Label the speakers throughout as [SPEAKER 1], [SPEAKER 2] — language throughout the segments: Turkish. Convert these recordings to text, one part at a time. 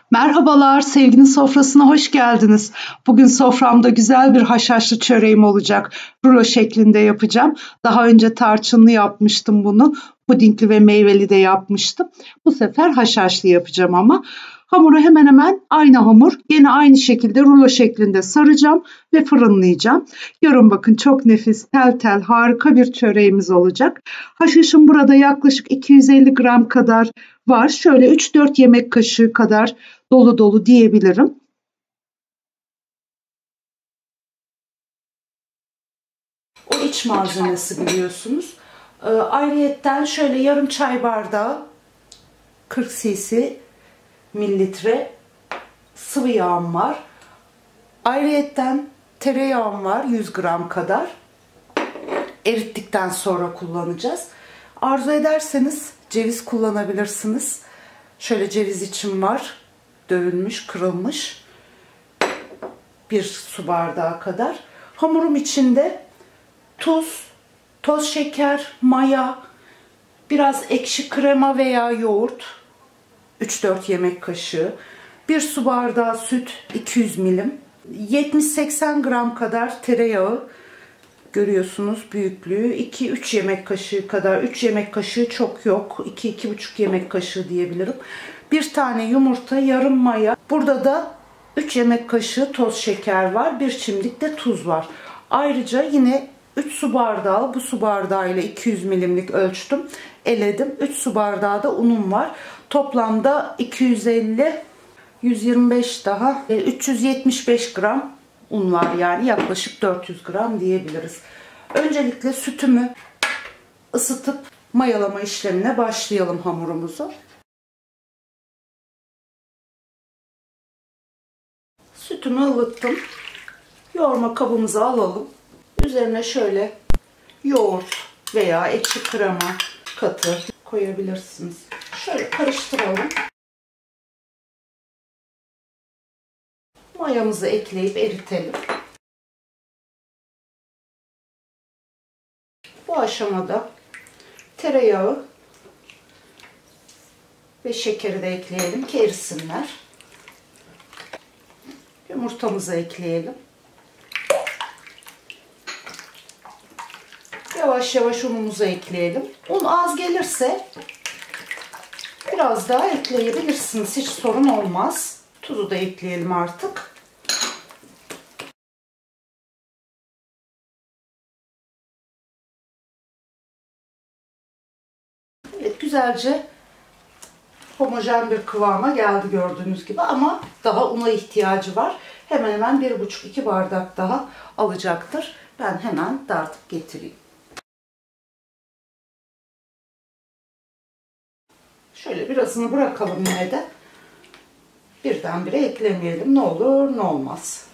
[SPEAKER 1] Merhabalar, sevginin sofrasına hoş geldiniz. Bugün soframda güzel bir haşhaşlı çöreğim olacak. Rulo şeklinde yapacağım. Daha önce tarçınlı yapmıştım bunu. Pudingli ve meyveli de yapmıştım. Bu sefer haşhaşlı yapacağım ama. Hamuru hemen hemen aynı hamur. Yine aynı şekilde rulo şeklinde saracağım ve fırınlayacağım. Görün bakın çok nefis, tel tel harika bir çöreğimiz olacak. Haşhaşım burada yaklaşık 250 gram kadar var. Şöyle 3-4 yemek kaşığı kadar dolu dolu diyebilirim. O iç malzemesi biliyorsunuz. Ayrıyetten şöyle yarım çay bardağı 40 cc mililitre sıvı yağım var. Ayrıyetten tereyağım var 100 gram kadar. Erittikten sonra kullanacağız. Arzu ederseniz ceviz kullanabilirsiniz. Şöyle ceviz içim var. Dövülmüş, kırılmış. 1 su bardağı kadar. Hamurum içinde tuz, toz şeker, maya, biraz ekşi krema veya yoğurt, 3-4 yemek kaşığı, 1 su bardağı süt, 200 milim, 70-80 gram kadar tereyağı, görüyorsunuz büyüklüğü, 2-3 yemek kaşığı kadar, 3 yemek kaşığı çok yok, 2-2,5 yemek kaşığı diyebilirim. 1 tane yumurta, yarım maya, burada da 3 yemek kaşığı toz şeker var, 1 çimdik de tuz var. Ayrıca yine 3 su bardağı, bu su bardağıyla 200 milimlik ölçtüm, eledim. 3 su bardağı da unum var. Toplamda 250, 125 daha 375 gram un var, yani yaklaşık 400 gram diyebiliriz. Öncelikle sütümü ısıtıp mayalama işlemine başlayalım hamurumuzu. Sütümü ılıttım. Yoğurma kabımıza alalım. Üzerine şöyle yoğurt veya ekşi krema katı koyabilirsiniz. Şöyle karıştıralım. Mayamızı ekleyip eritelim. Bu aşamada tereyağı ve şekeri de ekleyelim ki erisinler. Yumurtamızı ekleyelim. Yavaş yavaş unumuzu ekleyelim. Un az gelirse biraz daha ekleyebilirsiniz. Hiç sorun olmaz. Tuzu da ekleyelim artık. Evet, güzelce homojen bir kıvama geldi gördüğünüz gibi, ama daha una ihtiyacı var. Hemen hemen 1,5-2 bardak daha alacaktır. Ben hemen dartıp getireyim. Şöyle birazını bırakalım yine de. Birdenbire eklemeyelim. Ne olur ne olmaz.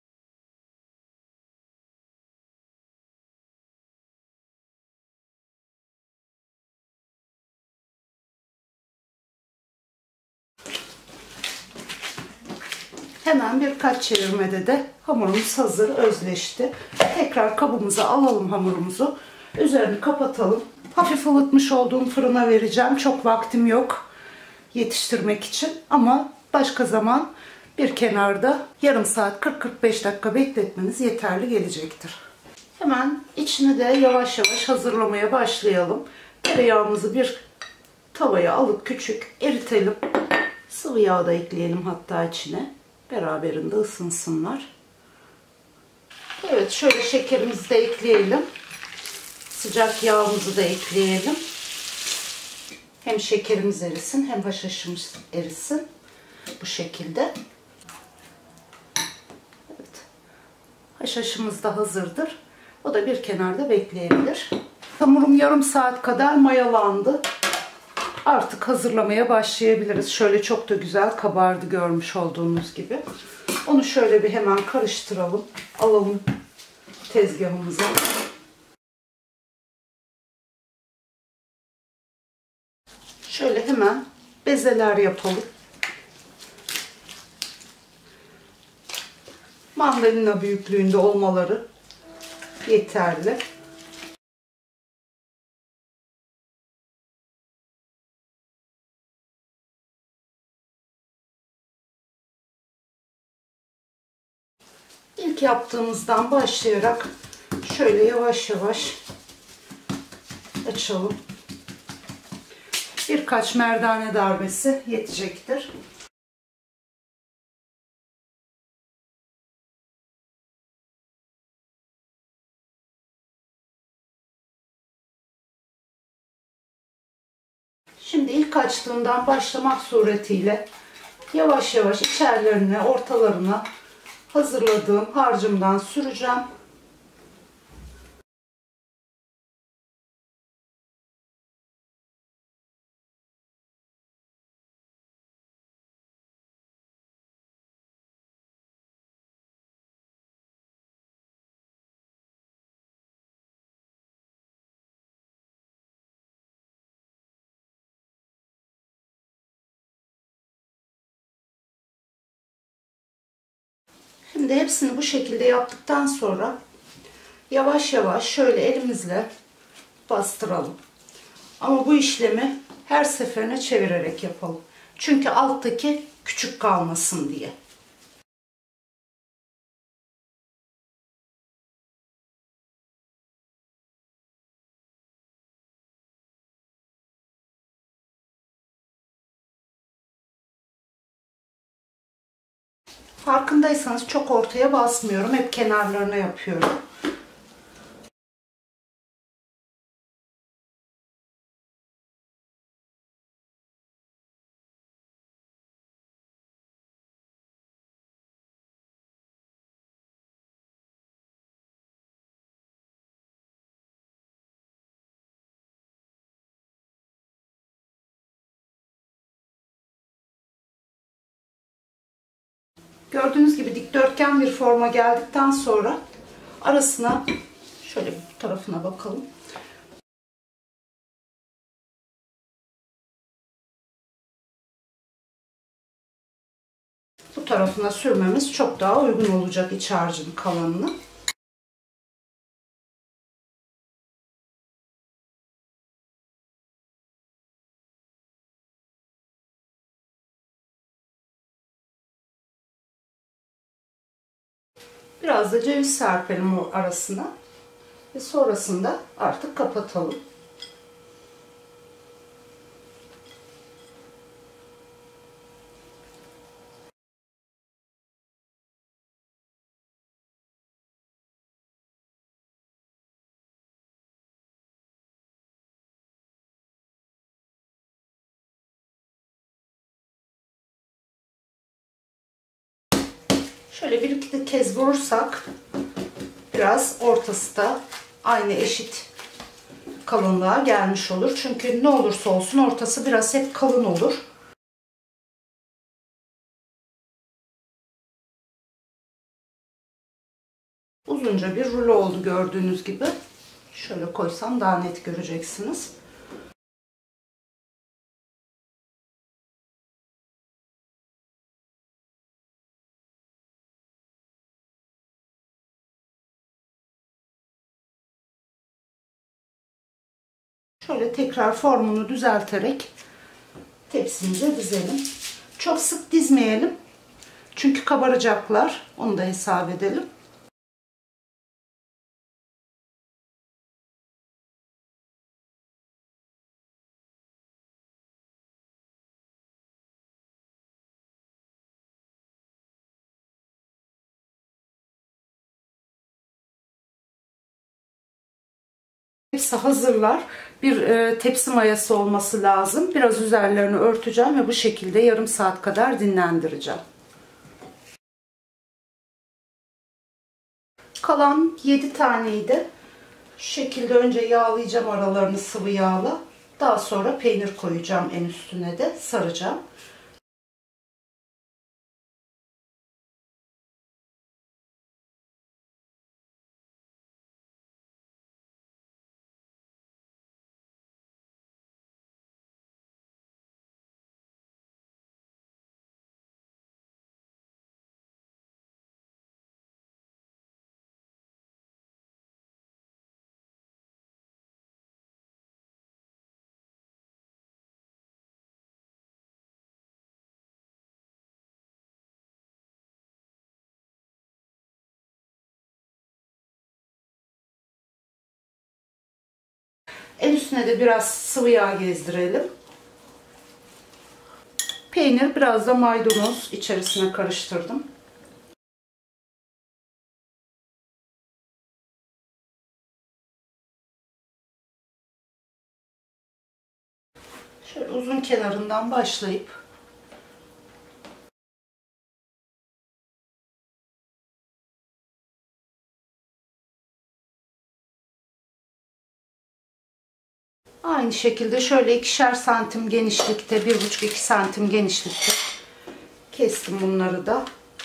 [SPEAKER 1] Hemen birkaç çevirmede de hamurumuz hazır, özleşti. Tekrar kabımıza alalım hamurumuzu. Üzerini kapatalım. Hafif ılıtmış olduğum fırına vereceğim. Çok vaktim yok yetiştirmek için, ama başka zaman bir kenarda yarım saat 40-45 dakika bekletmeniz yeterli gelecektir. Hemen içini de yavaş yavaş hazırlamaya başlayalım. Tereyağımızı bir tavaya alıp küçük eritelim. Sıvı yağ da ekleyelim hatta içine. Beraberinde ısınsınlar. Evet, şöyle şekerimizi de ekleyelim. Sıcak yağımızı da ekleyelim. Hem şekerimiz erisin hem haşhaşımız erisin. Bu şekilde. Evet. Haşhaşımız da hazırdır. O da bir kenarda bekleyebilir. Hamurum yarım saat kadar mayalandı. Artık hazırlamaya başlayabiliriz. Şöyle çok da güzel kabardı görmüş olduğunuz gibi. Onu şöyle bir hemen karıştıralım. Alalım tezgahımıza. Şöyle hemen bezeler yapalım. Mandalina büyüklüğünde olmaları yeterli. İlk yaptığımızdan başlayarak şöyle yavaş yavaş açalım. Birkaç merdane darbesi yetecektir. Şimdi ilk açtığımdan başlamak suretiyle yavaş yavaş içerilerine, ortalarına hazırladığım harcımdan süreceğim. Şimdi hepsini bu şekilde yaptıktan sonra yavaş yavaş şöyle elimizle bastıralım. Ama bu işlemi her seferine çevirerek yapalım. Çünkü alttaki küçük kalmasın diye. Farkındaysanız çok ortaya basmıyorum. Hep kenarlarına yapıyorum. Gördüğünüz gibi dikdörtgen bir forma geldikten sonra arasına şöyle bu tarafına bakalım. Bu tarafına sürmemiz çok daha uygun olacak iç harcın kalanını. Biraz da ceviz serpelim o arasına. Ve sonrasında artık kapatalım. Şöyle bir iki kez vurursak biraz ortası da aynı eşit kalınlığa gelmiş olur. Çünkü ne olursa olsun ortası biraz hep kalın olur. Uzunca bir rulo oldu gördüğünüz gibi. Şöyle koysam daha net göreceksiniz. Şöyle tekrar formunu düzelterek tepsimize dizelim. Çok sık dizmeyelim. Çünkü kabaracaklar. Onu da hesap edelim. Hepsi hazırlar. Bir tepsi mayası olması lazım. Biraz üzerlerini örteceğim ve bu şekilde yarım saat kadar dinlendireceğim. Kalan 7 taneyi de şu şekilde önce yağlayacağım aralarını sıvı yağla. Daha sonra peynir koyacağım en üstüne de saracağım. En üstüne de biraz sıvı yağ gezdirelim. Peynir, biraz da maydanoz içerisine karıştırdım. Şöyle uzun kenarından başlayıp aynı şekilde şöyle 2'şer santim genişlikte, 1,5-2 santim genişlikte kestim bunları da.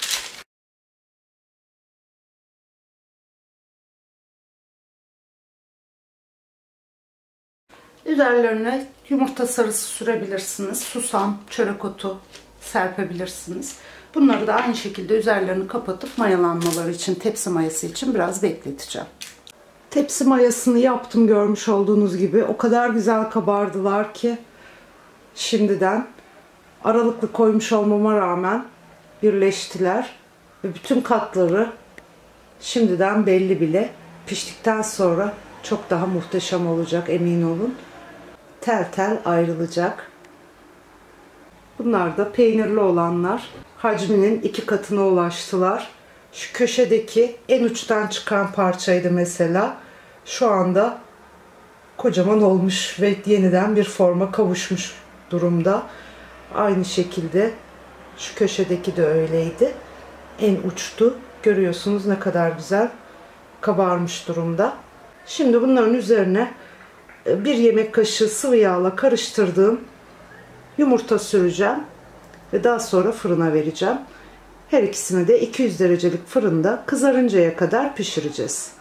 [SPEAKER 1] Üzerlerine yumurta sarısı sürebilirsiniz. Susam, çörek otu serpebilirsiniz. Bunları da aynı şekilde üzerlerini kapatıp mayalanmaları için, tepsi mayası için biraz bekleteceğim. Tepsi mayasını yaptım, görmüş olduğunuz gibi. O kadar güzel kabardılar ki şimdiden aralıklı koymuş olmama rağmen birleştiler. Ve bütün katları şimdiden belli bile. Piştikten sonra çok daha muhteşem olacak, emin olun. Tel tel ayrılacak. Bunlar da peynirli olanlar. Hacminin 2 katına ulaştılar. Şu köşedeki en uçtan çıkan parçaydı mesela. Şu anda kocaman olmuş ve yeniden bir forma kavuşmuş durumda. Aynı şekilde şu köşedeki de öyleydi. En uçtu. Görüyorsunuz ne kadar güzel kabarmış durumda. Şimdi bunların üzerine 1 yemek kaşığı sıvı yağla karıştırdığım yumurta süreceğim ve daha sonra fırına vereceğim. Her ikisini de 200 derecelik fırında kızarıncaya kadar pişireceğiz.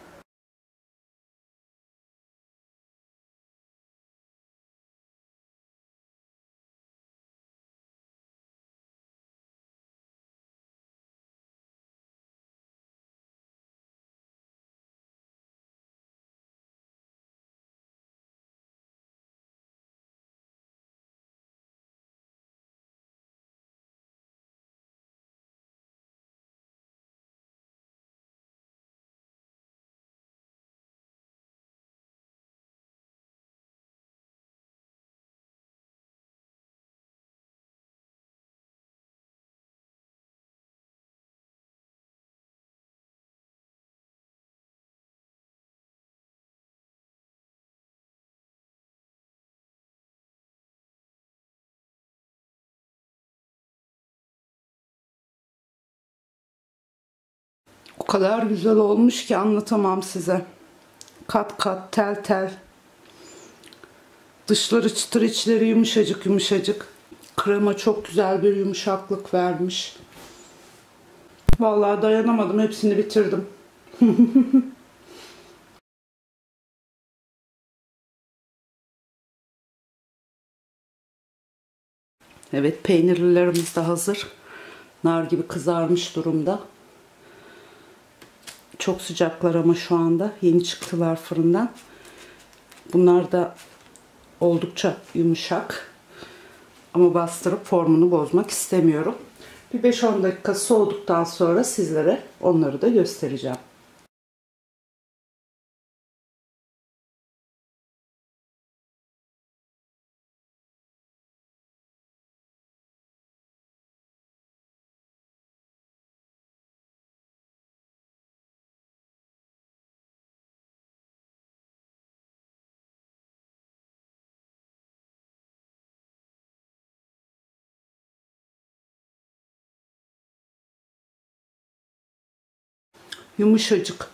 [SPEAKER 1] O kadar güzel olmuş ki anlatamam size. Kat kat, tel tel. Dışları çıtır, içleri yumuşacık yumuşacık. Krema çok güzel bir yumuşaklık vermiş. Vallahi dayanamadım, hepsini bitirdim. Evet, peynirlilerimiz de hazır. Nar gibi kızarmış durumda. Çok sıcaklar ama şu anda yeni çıktılar fırından. Bunlar da oldukça yumuşak. Ama bastırıp formunu bozmak istemiyorum. Bir 5-10 dakika soğuduktan sonra sizlere onları da göstereceğim. Yumuşacık.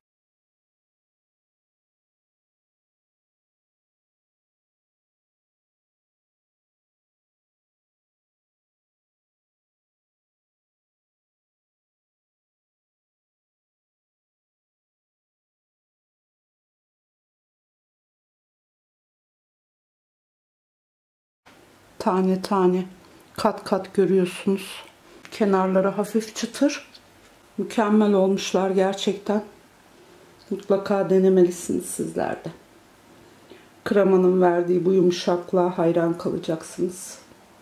[SPEAKER 1] Tane tane, kat kat görüyorsunuz. Kenarları hafif çıtır. Mükemmel olmuşlar gerçekten. Mutlaka denemelisiniz sizler de. Kremanın verdiği bu yumuşaklığa hayran kalacaksınız.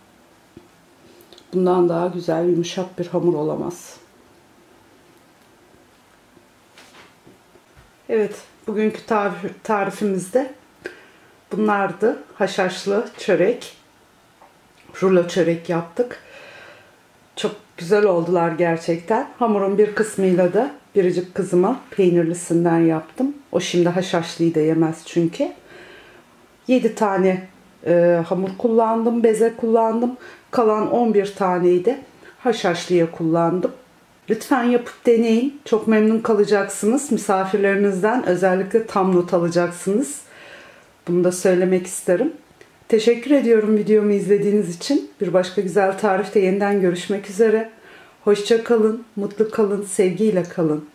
[SPEAKER 1] Bundan daha güzel yumuşak bir hamur olamaz. Evet, bugünkü tarifimizde Bunlardı. Haşhaşlı çörek. Rulo çörek yaptık. Çok güzel oldular gerçekten. Hamurun bir kısmıyla da biricik kızıma peynirlisinden yaptım. O şimdi haşhaşlıyı da yemez çünkü. 7 tane hamur kullandım, beze kullandım. Kalan 11 taneyi de haşhaşlıya kullandım. Lütfen yapıp deneyin. Çok memnun kalacaksınız. Misafirlerinizden özellikle tam not alacaksınız. Bunu da söylemek isterim. Teşekkür ediyorum videomu izlediğiniz için. Bir başka güzel tarifte yeniden görüşmek üzere. Hoşça kalın, mutlu kalın, sevgiyle kalın.